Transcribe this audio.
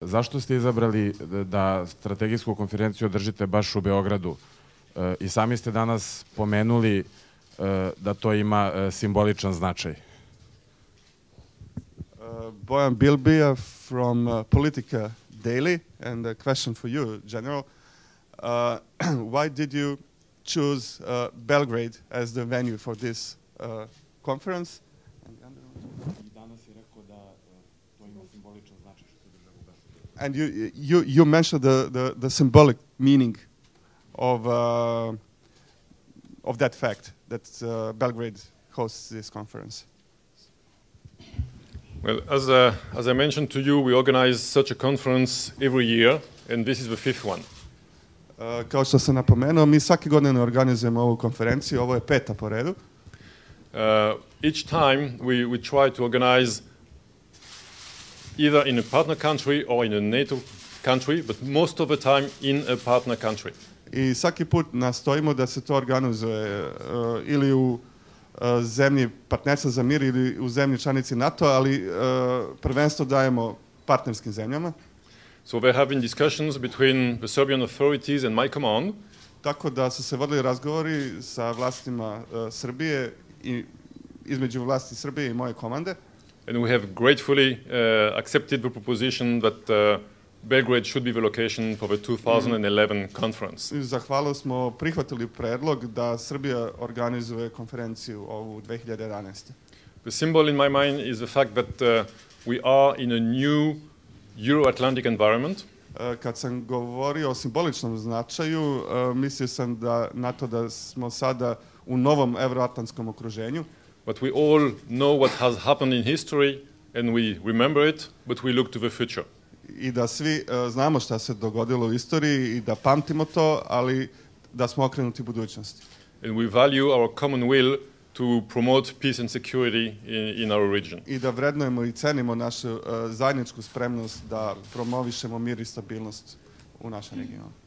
zašto ste izabrali da strategijsku konferenciju održite baš u Beogradu? I sami ste danas pomenuli da to ima simboličan značaj. Bojan Bilbija from Politica Daily, and a question for you, General. Why did you choose Belgrade as the venue for this conference? And you mentioned the symbolic meaning of that fact that Belgrade hosts this conference. Well, as I mentioned to you, we organize such a conference every year, and this is the fifth one. Kao što sam napomenuo, mi svake godine organizujemo ovu konferenciju, ovo je peta po redu. Each time we try to organize either in a partner country or in a NATO country, but most of the time in a partner country. I svaki put nastojimo da se to organizuje ili u zemlji partnerstva za mir ili u zemlji članici NATO, ali prvenstvo dajemo partnerskim zemljama. So there have been discussions between the Serbian authorities and my command. Tako da su se vodili razgovori sa vlastima Srbije i između vlasti Srbije i moje komande. And we have gratefully accepted the proposition that Belgrade should be the location for the 2011 conference. Zahvalno smo prihvatili predlog da Srbija organizuje konferenciju ovu 2011. The symbol in my mind is the fact that we are in a new Euro-Atlantic environment. Kad sam govorio o simboličnom značaju, mislio sam na to da smo sada u novom euroatlantskom okruženju. But we all know what has happened in history and we remember it, but we look to the future. I da svi znamo šta se dogodilo u istoriji i da pamtimo to, ali da smo okrenuti budućnosti. And we value our common will to promote peace and security in our region. I da vrednujemo i cenimo našu zajedničku spremnost da promovišemo mir i stabilnost u našem regionu.